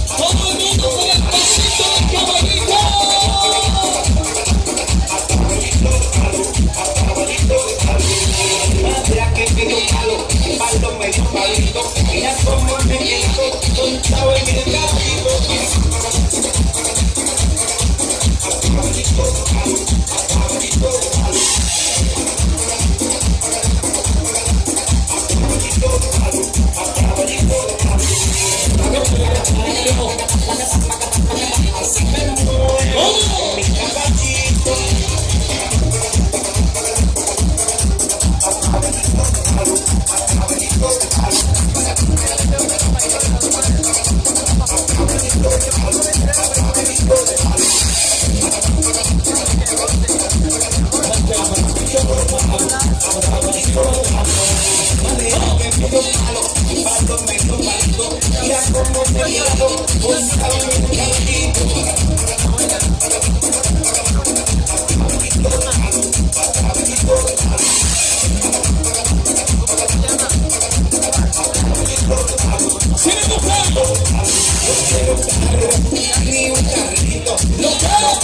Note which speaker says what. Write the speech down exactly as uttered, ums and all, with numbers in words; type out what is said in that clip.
Speaker 1: Todo el mundo con el pasito del caballito.
Speaker 2: Mira que medio palo, palo medio palito. Mira cómo me quedo montado en el caballito. Así me muevo con mi caballito.
Speaker 1: Ni un carrito, no quiero